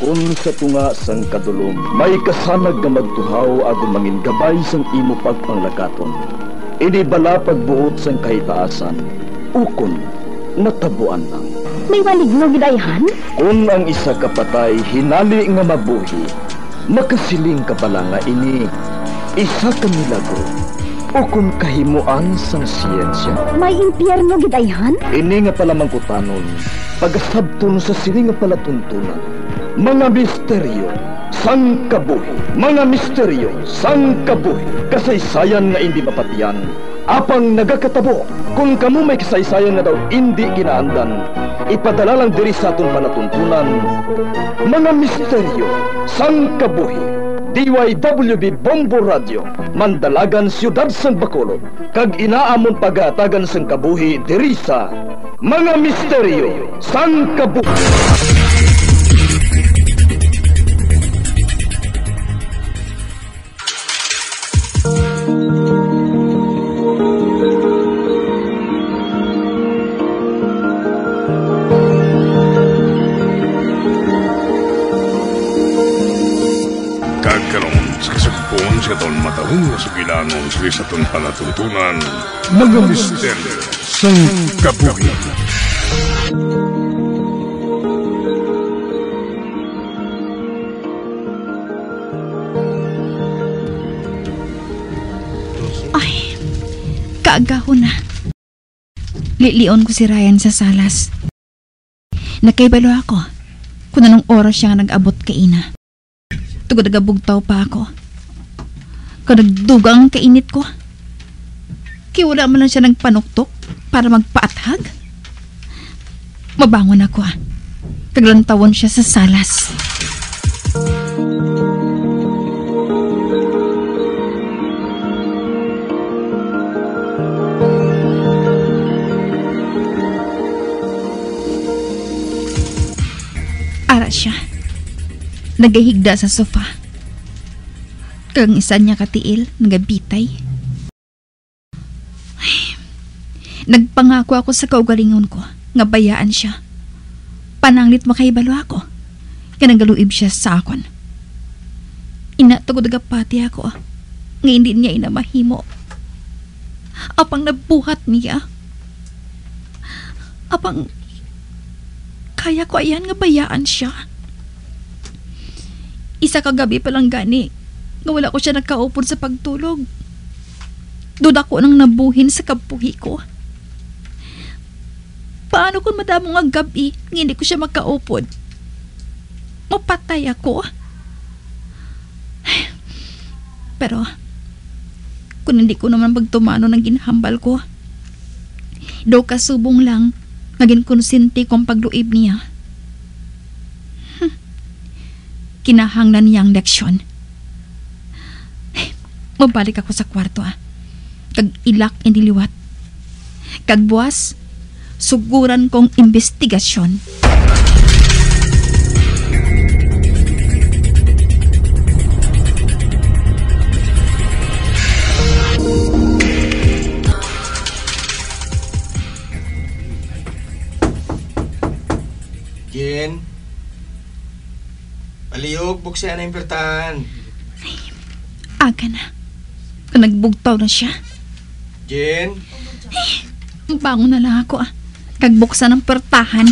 Kung sa tunga sang kadulom, may kasanag nga magtuhaw agon mangin gabay sang imo pagpanglakaton. Ini bala pagbuot sang kahitaasan, ukon natabuan lang. May maligno gidayhan? Kung ang isa kapatay hinali nga mabuhi, makasiling ka pala nga ini isa ka milagro o kung kahimuan sang siyensya. May impyerno gidayhan? Ini nga pala mangkutanon, pagasabton sa sini nga pala tuntunan. Mga misteryo sang kabuhi, mga misteryo sang kabuhi, kasaysayan nga hindi mapatiyan, apang nagakatabo. Kung kamo may kasaysayan nga daw hindi ginaandan, ipadala lang diri sa atong palatuntunan. Mga misteryo sang kabuhi, DYWB Bombo Radio, Mandalagan, Siyudad sang Bacolod, kag inaamon pagatagan sang kabuhi diri sa Mga Misteryo sang Kabuhi. Sa taon matahong na sugilanon sa itong palatuntunan, Mga Misteryo sang Kabuhi. Ay, kaagaho na. Lilion ko si Ryan sa salas. Nakaibalo ako kung anong oras siya nag-abot kay ina. Tugod nagabugtaw pa ako. Kanagdugang kainit ko. Kiwala mo lang siya nagpanuktok para magpaathag. Mabangon ako Kaglantawon siya sa salas. Ara siya. Nagahigda sa sofa. Kang isa niya katiil, nagabitay. Ay, nagpangako ako sa kaugalingon ko, nga bayaan siya. Pananglit makaibalo ako, kaya nagaluib siya sa akon. Inatagod agapati ako, nga hindi niya inamahimo. Apang nabuhat niya. Apang kaya ko ayan nga bayaan siya. Isa kagabi palang gani, nga wala ko siya nagkaupod sa pagtulog. Duda ko nang nabuhin sa kapuhi ko. Paano kung madamong ang gabi nga hindi ko siya magkaupod? Mapatay ako. Pero kung hindi ko naman magtumano ng ginhambal ko, daw kasubong lang naging konsinti kong pagluib niya. Kinahanglan niyang leksyon. Mabalik ako sa kwarto kag ilak indiliwat. Kag buwas, suguran kong investigasyon. Jen, palihog, buksan na yung pertahan. Aga na. Nagbugtaw na siya. Jen? Bangon na lang ako Kagbuksan ng pertahan.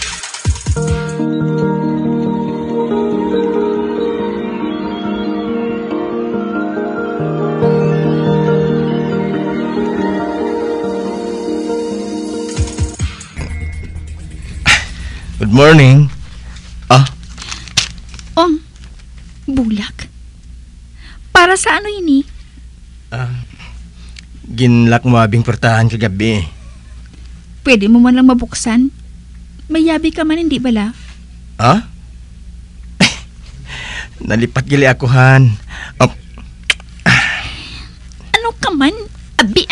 Good morning. Bulak. Para sa ano ini? Ginlak mo abing pertahan kagabi. Pwede mo man lang mabuksan. May yabi ka man, hindi bala? Nalipat gali ako, Han. Ano ka man? Abi,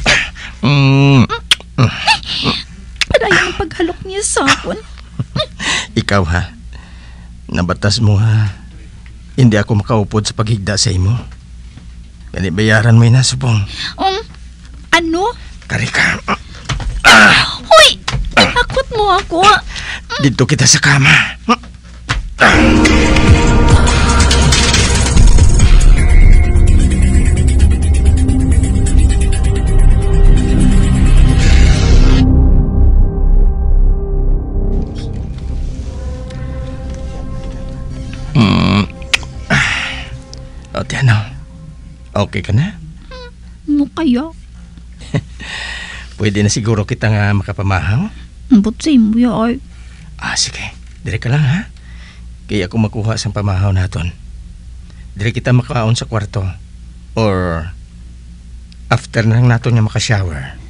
Padaya ang paghalok niya sa akin. Ikaw, ha? Nabatas mo, ha? Hindi ako makaupod sa paghigda sa imo. Kani bayaran mo yung nasubong. Ano? Karika. Hoy! Inakot mo ako. Dito kita sa kama. O, Tiano. Okay ka na? Ano kaya? Pwede na siguro kita nga makapamahaw? Ambot sa imo ya ay. Sige. Dire ka lang, ha? Kaya ako makuha sa pamahaw naton. Dire kita makaon sa kwarto. Or after na lang naton nga makashower.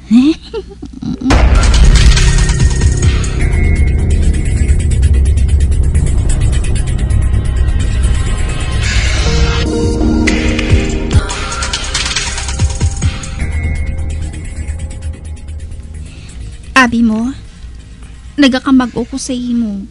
Abi mo, nagakamag-o ko sa imo.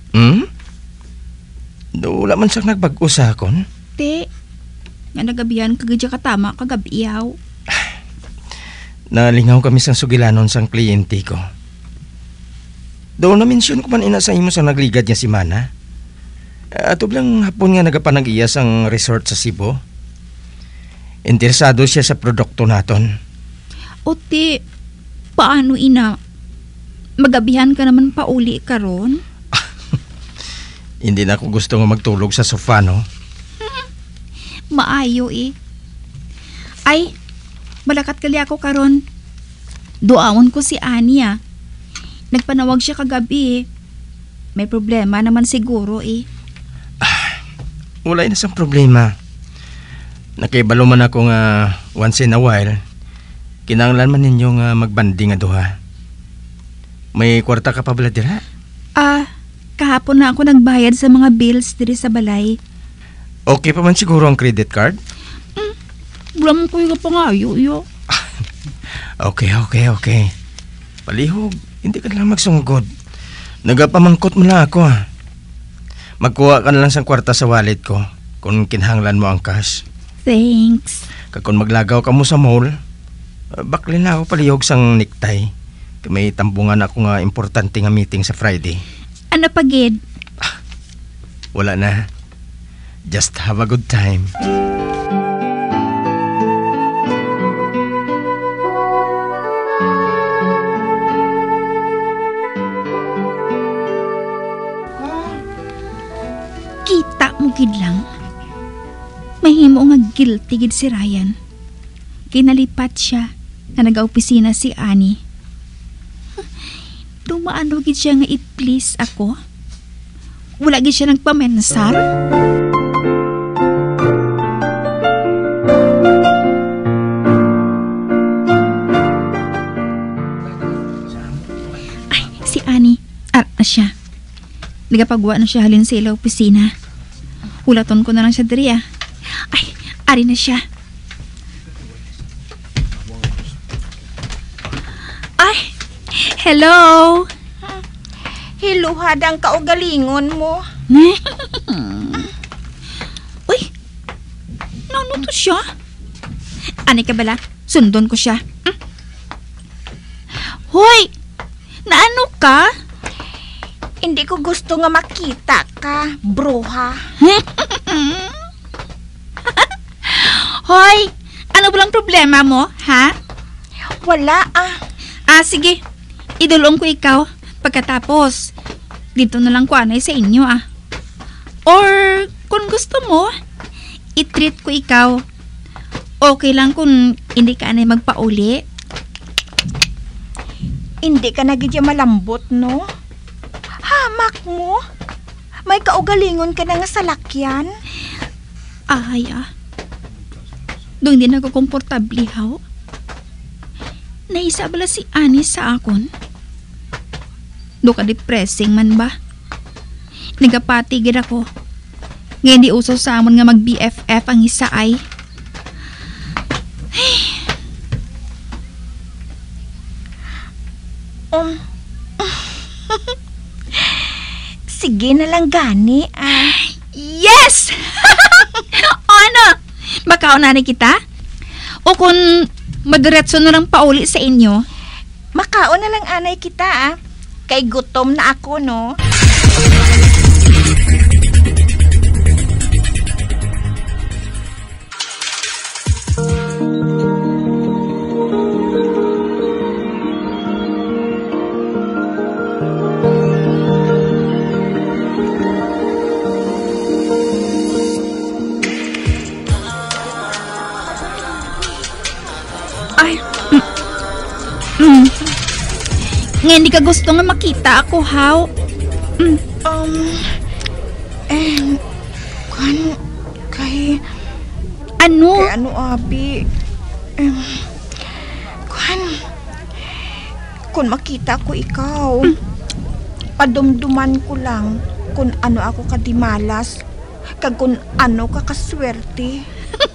Wala man siyang nagbag-o sa akon. Te, nga nagabihan kagadya katama kagabiyaw. Nalingaw kami sa sugilanon sang kliyente ko. Doon na-mention ko man ina sa imo sa nagligad niya si Mana. Ato lang hapon nga nagapanag-iya sang resort sa Cebu. Interesado siya sa produkto naton. O te, paano ina? Magabihan ka naman pauli karon? Hindi na ako gusto nga magtulog sa sofa, no? Maayo eh. Ay, malakat kali ako karon. Duawon ko si Ania. Nagpanawag siya kagabi eh. May problema naman siguro eh. Wala na sang problema. Nakibalo man ako nga once in a while. Kinanglan man ninyo nga magbanding nga duha. May kwarta ka pa bala dira? Kahapon na ako nagbayad sa mga bills diri sa balay. Okay pa man siguro ang credit card? Wala mo ko yung pangayo, yo. Okay. Palihog, hindi ka lang magsungod. Nagapamangkot mo na ako, ha. Magkuha ka na lang sa kwarta sa wallet ko kung kinahanglan mo ang cash. Thanks. Kung maglagaw ka mo sa mall, baklin na ako palihog sang necktie. May tambungan ako nga importante nga meeting sa Friday. Ano pagid? Wala na. Just have a good time. Kita mo gid lang. Mahimo nga guilty gid si Ryan. Kinalipat siya na nag-opisina si Annie. Dumaano gid siya nga i-please ako? Wala gid siya nagpamensar? Ay, si Annie. Na siya. Nagapagawa na siya halin sa ila opisina. Hulaton ko na lang siya diri ah. Ay, ari na siya. Ay, hello. Hello, hadang kaugalingon mo. Uy, ano to siya? Ani ka bala? Sundon ko siya. Hoy, naano ka? Hindi ko gusto nga makita ka, bruha. Hoy, ano ba lang problema mo, ha? Wala Sige. Idulong ko ikaw. Pagkatapos, dito na lang ko anay sa inyo Or, kung gusto mo, i-treat ko ikaw. Okay lang kung hindi ka anay magpauli. Hindi ka nagidya malambot, no? Hamak mo? May kaugalingon ka na nga sa lakyan? Ay, doon din ako komportable, haw. Naisa bala si Annie sa akon. Do ka depressing man ba? Nagapatigid ako. Ngayon di uso sa amon nga mag-BFF ang isa ay. Sige na lang gani, Yes! Ano? Makaunani kita? O kung madiretso na lang pauli sa inyo? Makaon na lang anay kita, Kay gutom na ako, no? Nga hindi ka gusto nga makita ako, how? Kay Ano? ano, Abi? Kung makita ko ikaw, padumduman ko lang kung ano ako kadimalas, kag kung ano ka kaswerte.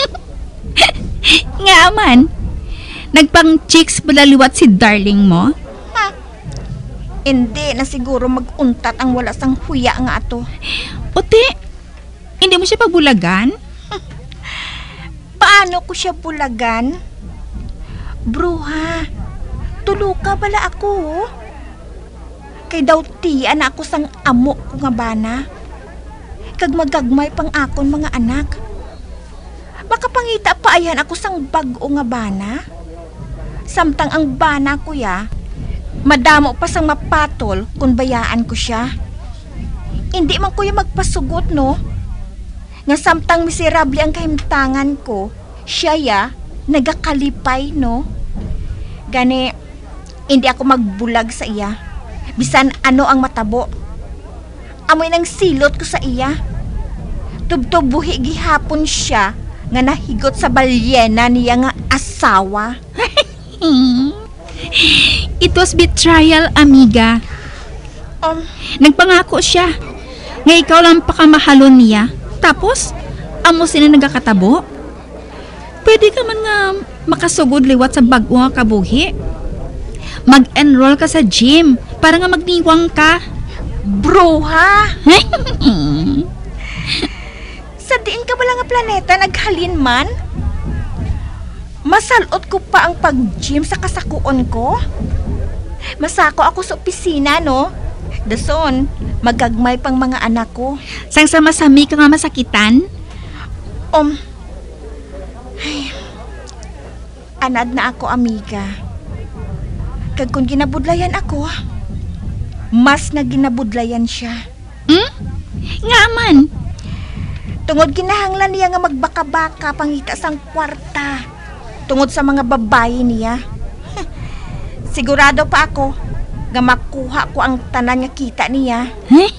Nga man, nagpang chicks balaliwat si darling mo? Hindi na siguro maguntat ang wala sang huya nga ato. Ote, hindi mo siya pabulagan? Paano ko siya bulagan? Bruha, tulo ka bala ako. Kay daw tiyan ako sang amo ko nga bana. Kag magagmay pang akon mga anak. Makapangita pa ayan ako sang bag-o nga bana. Samtang ang bana ko ya, madamo pa sang mapatol kung bayaan ko siya. Hindi man ko yung magpasugot, no? Nga samtang miserable ang kahimtangan ko, siya ya, nagakalipay, no? Gani, hindi ako magbulag sa iya. Bisan ano ang matabo. Amoy nang silot ko sa iya. Tubtubuhi gihapon siya nga nahigot sa balyena niya nga asawa. It was betrayal, amiga. Nagpangako siya nga ikaw lang pakamahalon niya. Tapos, amo sila nagakatabo. Pwede ka man nga makasugod liwat sa bago nga kabuhi. Mag-enroll ka sa gym para nga magniwang ka. Bro, ha? Sa diin ka bala nga planeta naghalin man? Masalot ko pa ang pag-gym sa kasakuon ko. Masako ako sa opisina, no? Dason, magagmay pang mga anak ko. Sang sama-sami ka nga masakitan? Anad na ako, amiga. Kag kung ginabudlayan ako, mas na ginabudlayan siya. Nga man. Tungod kinahanglan niya nga magbaka-baka pangita sang kwarta. Tungod sa mga babae niya. Sigurado pa ako nga makuha ko ang tanan nga kita niya.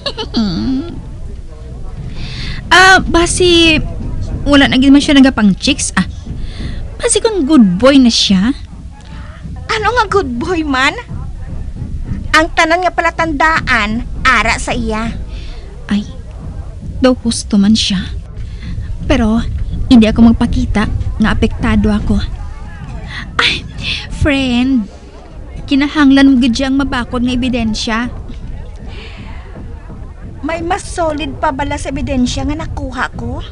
Basi wala na gid man siya nagapang chicks. Basi kung good boy na siya. Ano nga good boy man? Ang tanan nga palatandaan ara sa iya. Ay, daw gusto man siya. Pero hindi ako magpakita nga apektado ako. Ay, friend, kinahanglan mo gid ang mabakod nga ebidensya. May mas solid pa bala sa ebidensya nga nakuha ko?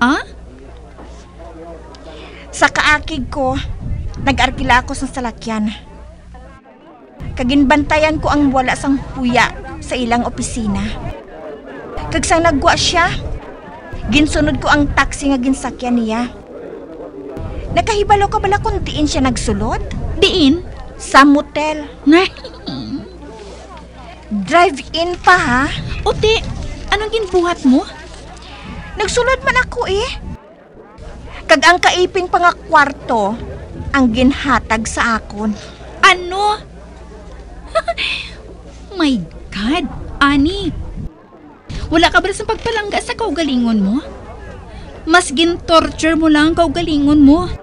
Sa kaakig ko, nag-arkila ako sa salakyan. Kaginbantayan ko ang wala sang huya sa ilang opisina. Kag sang nagwa siya, ginsunod ko ang taxi nga ginsakyan niya. Nakahibalo ka bala kung diin siya nagsulod? Diin? Sa motel. Drive-in pa, ha? Ote, anong ginbuhat mo? Nagsulod man ako Kag ang kaipin pa nga kwarto ang ginhatag sa akon. Ano? My God, Ani. Wala ka ba sa pagpalangga sa kaugalingon mo? Mas gin-torture mo lang ang kaugalingon mo.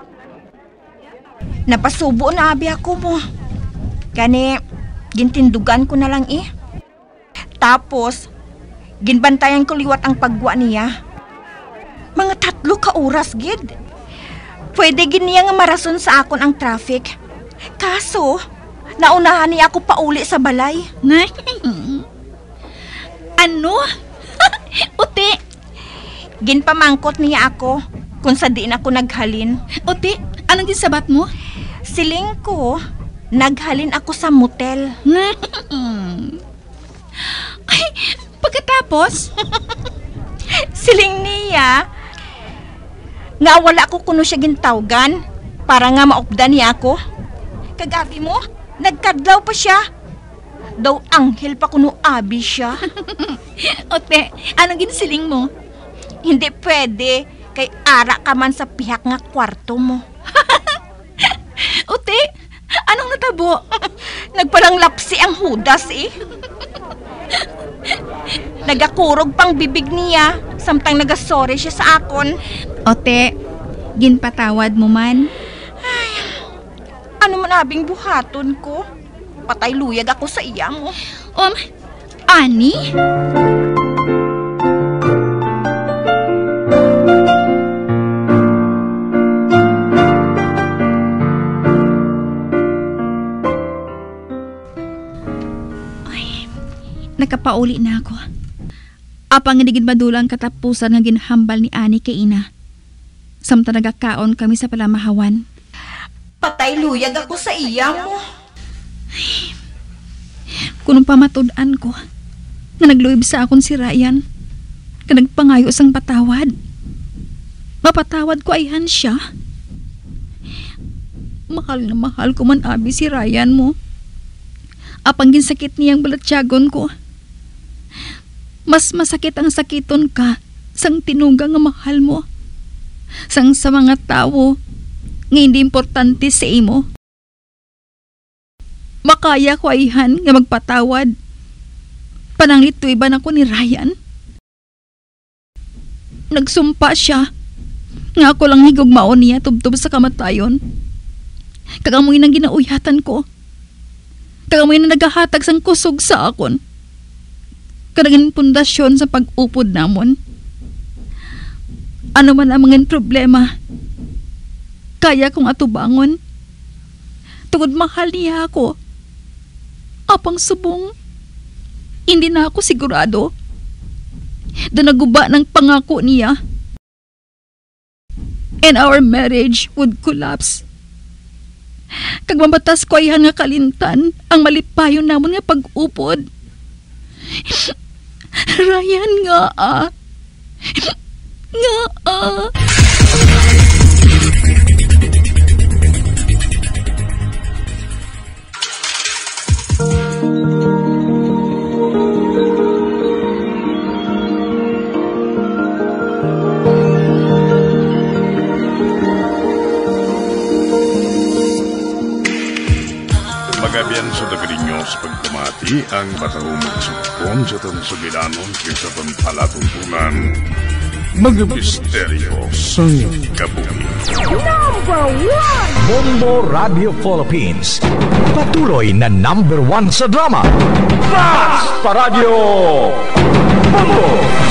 Napasubo na abi ako mo. Kani, gintindugan ko na lang Tapos, ginbantayan ko liwat ang pagwa niya. Mga 3 ka oras, gid. Pwede gid niya nga marason sa akon ang traffic. Kaso, naunahan niya ako pauli sa balay. Ano? Uti! Ginpamangkot niya ako kung sa diin ako naghalin. Uti, anong gisabat mo? Siling ko, naghalin ako sa motel. Ay, pagkatapos? Siling niya, nga wala ko kuno siya gintawgan para nga maupdan niya ako. Kagabi mo, nagkadlaw pa siya. Daw anghel pa kuno abi siya. Ote, anong ginsiling mo? Hindi pwede, kay ara ka man sa pihak nga kwarto mo. Ote, anong natabo? Nagpalanglapsi ang Judas eh. Nagakurog pang bibig niya, samtang nagasorry siya sa akon. Ote, ginpatawad mo man. Ano man abing buhaton ko? Patay luyag ako sa iya mo. Ani? Nakapauli na ako. Apang nigid madulang katapusan nga ginhambal ni Ani kay ina. Samtang nagakaon kami sa palamahawan. Patay luyag ako sa iya mo. Kunong pamatud-an ko na nagluib sa akon si Ryan, ka nagpangayo sang patawad. Mapatawad ko ayhan siya. Mahal na mahal ko man abi si Ryan mo. Apang ginsakit niyang balatyagon ko. Mas masakit ang sakiton ka sang tinuga nga mahal mo. Sang sa mga tao nga hindi importante sa imo. Makaya ko ayhan nga magpatawad. Pananglit tuiban ako ni Ryan. Nagsumpa siya nga ako lang higugmaon niya tubtub sa kamatayon. Kagamoy nang ginauyatan ko. Kagamoy na nagahatag sang kusog sa akon. Kadagan pundasyon sa pag-upod namon. Ano man ang mga problema, kaya kong atubangon. Tungod mahal niya ako. Apang subong, hindi na ako sigurado. Da naguba ng pangako niya. And our marriage would collapse. Kag mabatas ko ayhan nga kalintan ang malipayon namon nga pag-upod. Ryan nga Magabian sa dagrinyo sa pagkamati ang batahong magsukon sa tansugilanon kaysa palatuntunan. Mga misteryo sa kabuhi. Bombo Radio Philippines. Patuloy na #1 sa drama. Basta Radio Bombo!